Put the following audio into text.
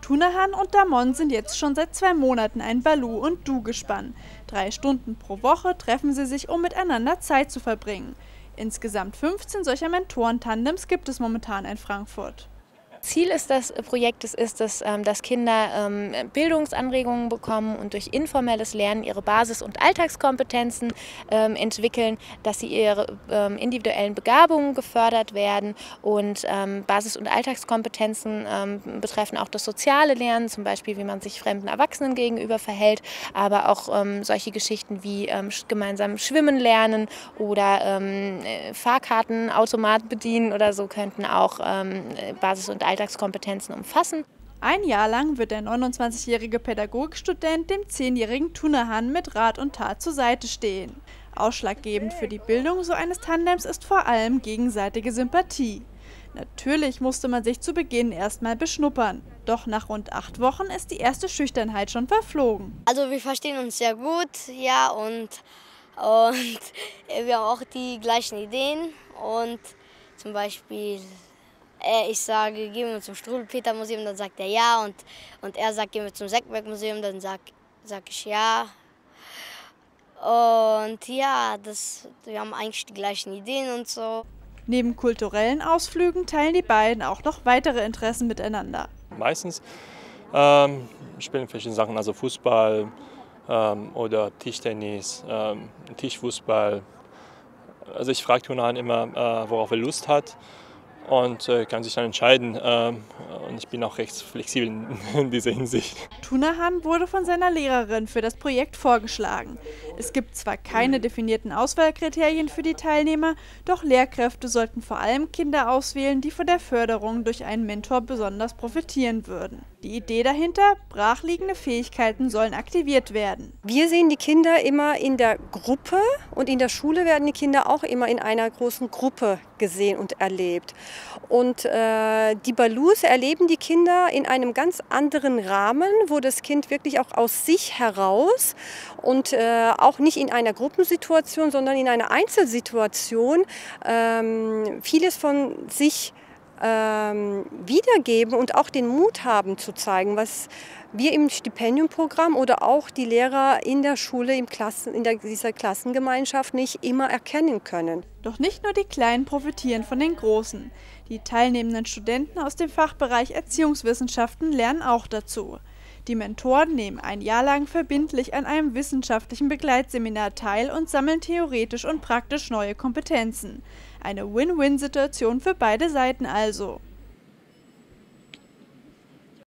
Tunahan und Damon sind jetzt schon seit 2 Monaten ein Balu- und Du-Gespann. 3 Stunden pro Woche treffen sie sich, um miteinander Zeit zu verbringen. Insgesamt 15 solcher Mentorentandems gibt es momentan in Frankfurt. Ziel ist des Projektes ist es, dass Kinder Bildungsanregungen bekommen und durch informelles Lernen ihre Basis- und Alltagskompetenzen entwickeln, dass sie ihre individuellen Begabungen gefördert werden und Basis- und Alltagskompetenzen betreffen auch das soziale Lernen, zum Beispiel wie man sich fremden Erwachsenen gegenüber verhält, aber auch solche Geschichten wie gemeinsam schwimmen lernen oder Fahrkartenautomat bedienen oder so könnten auch Basis- und Alltagskompetenzen umfassen. Ein Jahr lang wird der 29-jährige Pädagogikstudent dem 10-jährigen Tunahan mit Rat und Tat zur Seite stehen. Ausschlaggebend für die Bildung so eines Tandems ist vor allem gegenseitige Sympathie. Natürlich musste man sich zu Beginn erstmal beschnuppern. Doch nach rund 8 Wochen ist die erste Schüchternheit schon verflogen. Also wir verstehen uns sehr gut, ja, und wir haben auch die gleichen Ideen. Und zum Beispiel, ich sage, gehen wir zum Struwwelpeter-Museum, dann sagt er ja. Und er sagt, gehen wir zum Senckenberg-Museum, dann sag ich ja. Und ja, wir haben eigentlich die gleichen Ideen und so. Neben kulturellen Ausflügen teilen die beiden auch noch weitere Interessen miteinander. Meistens spielen verschiedene Sachen, also Fußball oder Tischtennis, Tischfußball. Also ich frage Tunahan immer, worauf er Lust hat und kann sich dann entscheiden. Und ich bin auch recht flexibel in dieser Hinsicht. Tunahan wurde von seiner Lehrerin für das Projekt vorgeschlagen. Es gibt zwar keine definierten Auswahlkriterien für die Teilnehmer, doch Lehrkräfte sollten vor allem Kinder auswählen, die von der Förderung durch einen Mentor besonders profitieren würden. Die Idee dahinter: brachliegende Fähigkeiten sollen aktiviert werden. Wir sehen die Kinder immer in der Gruppe und in der Schule werden die Kinder auch immer in einer großen Gruppe gesehen und erlebt. Und die Balus erleben die Kinder in einem ganz anderen Rahmen, wo das Kind wirklich auch aus sich heraus und auch nicht in einer Gruppensituation, sondern in einer Einzelsituation vieles von sich wiedergeben und auch den Mut haben zu zeigen, was wir im Stipendiumprogramm oder auch die Lehrer in der Schule, dieser Klassengemeinschaft nicht immer erkennen können. Doch nicht nur die Kleinen profitieren von den Großen. Die teilnehmenden Studenten aus dem Fachbereich Erziehungswissenschaften lernen auch dazu. Die Mentoren nehmen ein Jahr lang verbindlich an einem wissenschaftlichen Begleitseminar teil und sammeln theoretisch und praktisch neue Kompetenzen. Eine Win-Win-Situation für beide Seiten also.